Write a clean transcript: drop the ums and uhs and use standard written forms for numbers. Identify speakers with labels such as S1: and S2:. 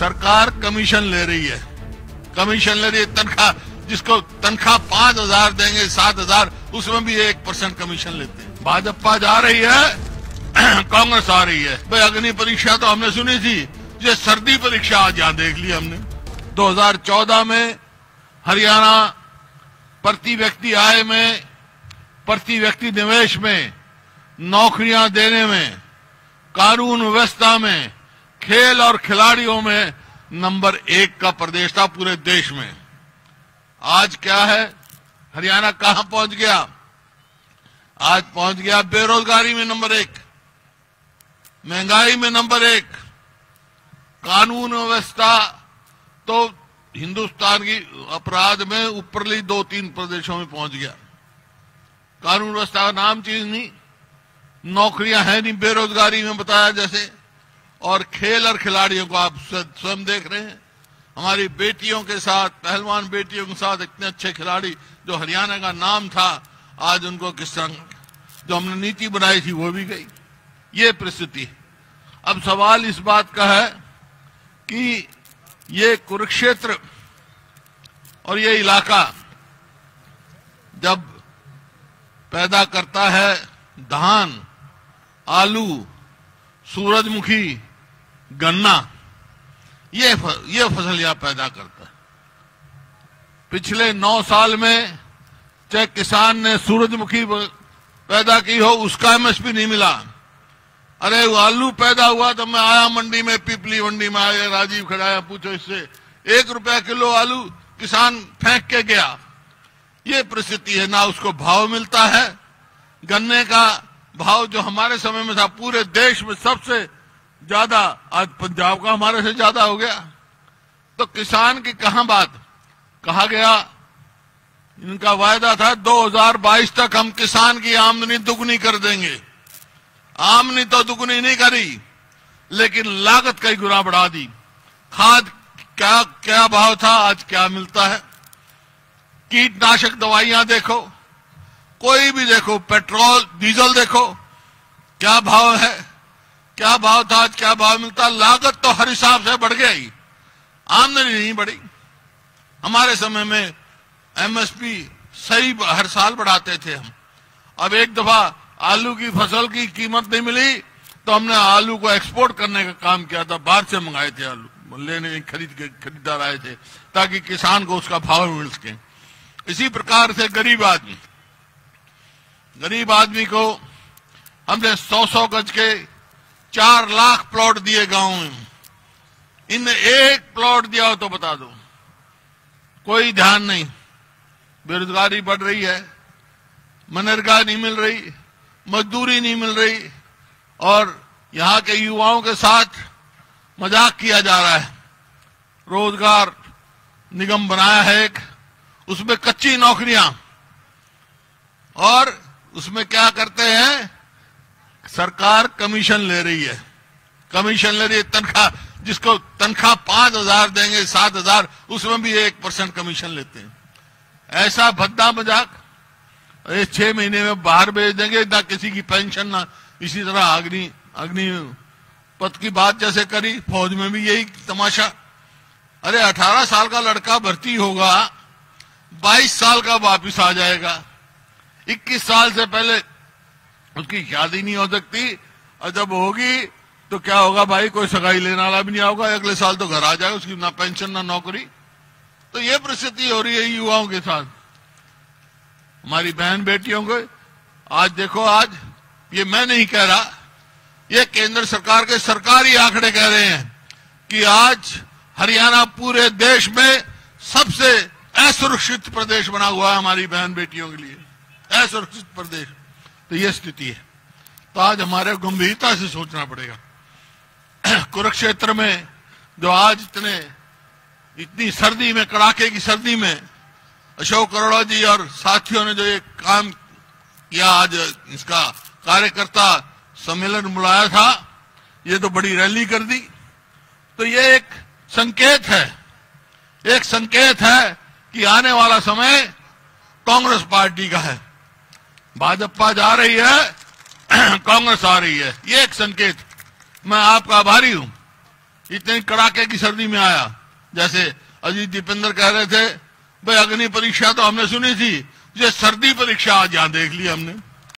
S1: सरकार कमीशन ले रही है, कमीशन ले रही है। तनख्वाह, जिसको तनख्वाह 5,000 देंगे 7,000, उसमें भी 1% कमीशन लेते हैं। भाजपा जा रही है, कांग्रेस आ रही है। भाई अग्नि परीक्षा तो हमने सुनी थी, ये सर्दी परीक्षा आज यहां देख ली हमने। 2014 में हरियाणा प्रति व्यक्ति आय में, प्रति व्यक्ति निवेश में, नौकरियां देने में, कानून व्यवस्था में, खेल और खिलाड़ियों में नंबर 1 का प्रदेश था पूरे देश में। आज क्या है, हरियाणा कहां पहुंच गया? आज पहुंच गया बेरोजगारी में नंबर 1, महंगाई में नंबर 1, कानून व्यवस्था तो हिंदुस्तान की अपराध में ऊपरली 2-3 प्रदेशों में पहुंच गया। कानून व्यवस्था का नाम चीज नहीं, नौकरियां है नहीं, बेरोजगारी में बताया जैसे। और खेल और खिलाड़ियों को आप स्वयं देख रहे हैं, हमारी बेटियों के साथ, पहलवान बेटियों के साथ इतने अच्छे खिलाड़ी जो हरियाणा का नाम था, आज उनको किस तरह जो हमने नीति बनाई थी वो भी गई। ये परिस्थिति। अब सवाल इस बात का है कि ये कुरुक्षेत्र और ये इलाका जब पैदा करता है धान, आलू, सूरजमुखी, गन्ना, ये फसल यहां पैदा करता है। पिछले 9 साल में चाहे किसान ने सूरजमुखी पैदा की हो, उसका एमएसपी नहीं मिला। अरे वो आलू पैदा हुआ तो मैं आया मंडी में, पिपली मंडी में आया, राजीव खड़ा, पूछो इससे, 1 रुपया किलो आलू किसान फेंक के गया। ये परिस्थिति है, ना उसको भाव मिलता है। गन्ने का भाव जो हमारे समय में था पूरे देश में सबसे ज्यादा, आज पंजाब का हमारे से ज्यादा हो गया। तो किसान की कहां बात? कहा गया, इनका वायदा था 2022 तक हम किसान की आमदनी दुगनी कर देंगे। आमदनी तो दुगनी नहीं करी, लेकिन लागत कई गुना बढ़ा दी। खाद क्या भाव था, आज क्या मिलता है? कीटनाशक दवाइयां देखो, कोई भी देखो, पेट्रोल डीजल देखो, क्या भाव है, क्या भाव था, आज क्या भाव मिलता। लागत तो हर हिसाब से बढ़ गई, आमदनी नहीं बढ़ी। हमारे समय में एमएसपी सही हर साल बढ़ाते थे हम। अब एक दफा आलू की फसल की कीमत नहीं मिली तो हमने आलू को एक्सपोर्ट करने का काम किया था, बाहर से मंगाए थे आलू, लेने खरीदार आए थे ताकि किसान को उसका भाव मिल सके। इसी प्रकार से गरीब आदमी को हमने 100-100 गज के 4 लाख प्लॉट दिए गांव में। इनने 1 प्लॉट दिया हो तो बता दो, कोई ध्यान नहीं। बेरोजगारी बढ़ रही है, मनरेगा नहीं मिल रही, मजदूरी नहीं मिल रही, और यहां के युवाओं के साथ मजाक किया जा रहा है। रोजगार निगम बनाया है एक, उसमें कच्ची नौकरियां, और उसमें क्या करते हैं, सरकार कमीशन ले रही है, कमीशन ले रही है। तनख्वाह, जिसको तनख्वाह 5,000 देंगे 7,000, उसमें भी 1% कमीशन लेते हैं। ऐसा भद्दा मजाक, 6 महीने में बाहर भेज देंगे, ना किसी की पेंशन, ना इसी तरह अग्निपथ की बात जैसे करी, फौज में भी यही तमाशा। अरे 18 साल का लड़का भर्ती होगा, 22 साल का वापिस आ जाएगा, 21 साल से पहले उसकी शादी नहीं हो सकती, और जब होगी तो क्या होगा भाई, कोई सगाई लेने वाला भी नहीं होगा, अगले साल तो घर आ जाएगा, उसकी ना पेंशन ना नौकरी। तो ये परिस्थिति हो रही है युवाओं के साथ, हमारी बहन बेटियों को। आज देखो, आज ये मैं नहीं कह रहा, ये केंद्र सरकार के सरकारी आंकड़े कह रहे हैं कि आज हरियाणा पूरे देश में सबसे असुरक्षित प्रदेश बना हुआ है हमारी बहन बेटियों के लिए, असुरक्षित प्रदेश। तो ये स्थिति है। तो आज हमारे गंभीरता से सोचना पड़ेगा। कुरुक्षेत्र में जो आज इतनी सर्दी में, कड़ाके की सर्दी में अशोक अरोड़ा जी और साथियों ने जो ये काम किया, आज इसका कार्यकर्ता सम्मेलन बुलाया था, ये तो बड़ी रैली कर दी। तो ये एक संकेत है कि आने वाला समय कांग्रेस पार्टी का है। भाजपा जा रही है, कांग्रेस आ रही है, ये एक संकेत। मैं आपका आभारी हूं, इतने कड़ाके की सर्दी में आया। जैसे अजीत दीपेंद्र कह रहे थे भाई अग्नि परीक्षा तो हमने सुनी थी, ये सर्दी परीक्षा आज यहां देख ली हमने।